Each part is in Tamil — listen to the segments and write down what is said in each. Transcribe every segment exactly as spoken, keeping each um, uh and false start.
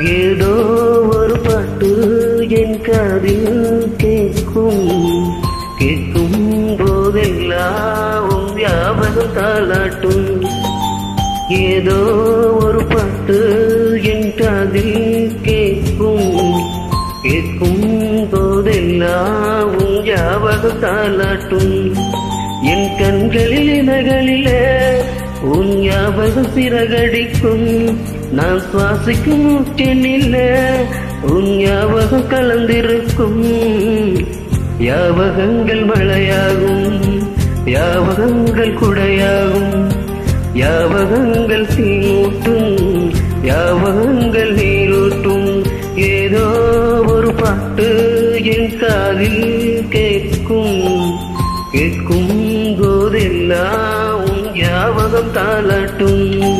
ஏதோ ஒரு பாட்டு என் காதில் கேட்கும் கேட்கும் போதெல்லாம் ஞாபகம் தாளாட்டும். ஏதோ ஒரு பாட்டு என் காதில் கேட்கும் கேட்கும் போதெல்லாம் ஞாபகம் தாளாட்டும். என் கண்களில் நகலிலே உன் ஞாபகம் சிறகடிக்கும். நான் சுவாசிக்கும் மூச்சினில்ல உன் ஞாபகம் கலந்திருக்கும். ஞாபகங்கள் மழையாகும், ஞாபகங்கள் குடையாகும், ஞாபகங்கள் தீமூட்டும், ஞாபகங்கள் நீரூட்டும். ஏதோ ஒரு பாட்டு என் காதில் கேட்கும் கேட்கும் போதெல்லாம் உன் ஞாபகம் தாளாட்டும்.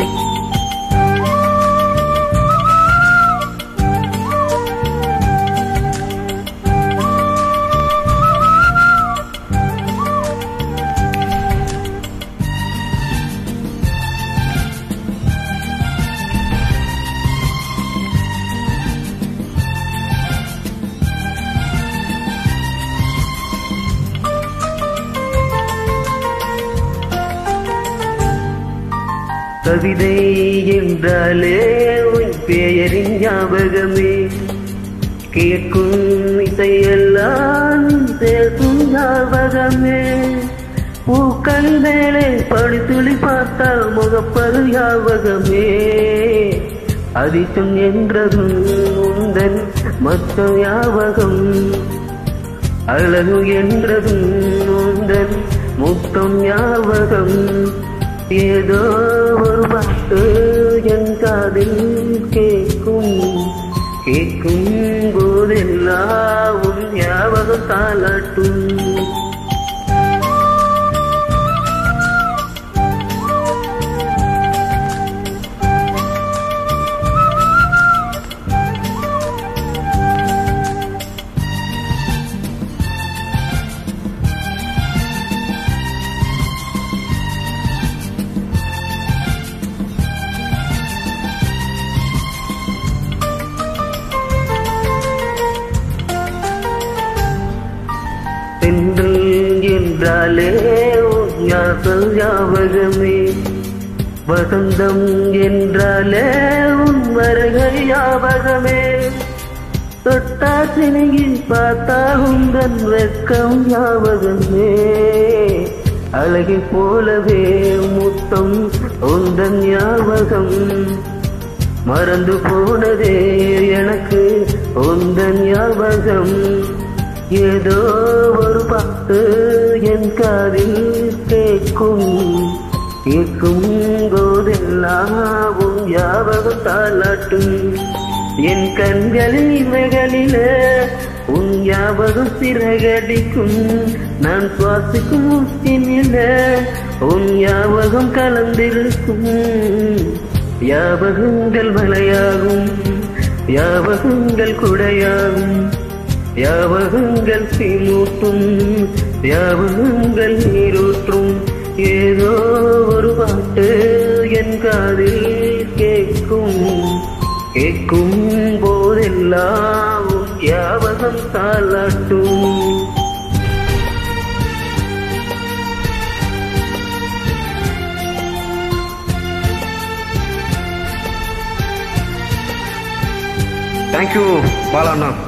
கவிதை என்றாலே உன் பெயரின் ஞாபகமே, கேட்கும் இசையெல்லாம் சேர்க்கும் ஞாபகமே. பூக்கள் மேலே படுத்துளி பார்த்தால் முகப்பது ஞாபகமே. அதிர்ஷ்டம் என்றதும் உந்தன் மொத்த ஞாபகம், அழகு என்றதும் உந்தன் முத்தம் ஞாபகம். ஏதோ ஒரு பாட்டு என் காதில் கேட்கும் கேட்கும் போதெல்லாம் உன் ஞாபகம் தாளாட்டும். தென்றல் என்றாலே உன் ஞாபகமே, வசந்தம் என்றாலே உன் வருகை ஞாபகமே. தொட்டா சினங்கி பார்த்தா உந்தன் வெட்கம் ஞாபகமே. அழகை போலவே முத்தம் உந்தன் ஞாபகம். மறந்து போனதே எனக்கு உந்தன் ஞாபகம். ஏதோ ஒரு பாட்டு என் காதில் கேட்கும் கேட்கும் போதெல்லாம் உன் ஞாபகம் தாளாட்டும். என் கண்களில் இவைகளிலே உன் ஞாபகம் சிறகடிக்கும். நான் சுவாசிக்கும் மூச்சினிலே உன் ஞாபகம் கலந்திருக்கும். ஞாபகங்கள் மழையாகும், ஞாபகங்கள் குடையாகும், ஞாபகங்கள் தீமூட்டும், ஞாபகங்கள் நீரூற்றும். ஏதோ ஒரு பாட்டு என் காதில் கேட்கும் கேட்கும் போதெல்லாம் ஞாபகம் தாளாட்டும். தேங்க்யூ பாலண்ணா.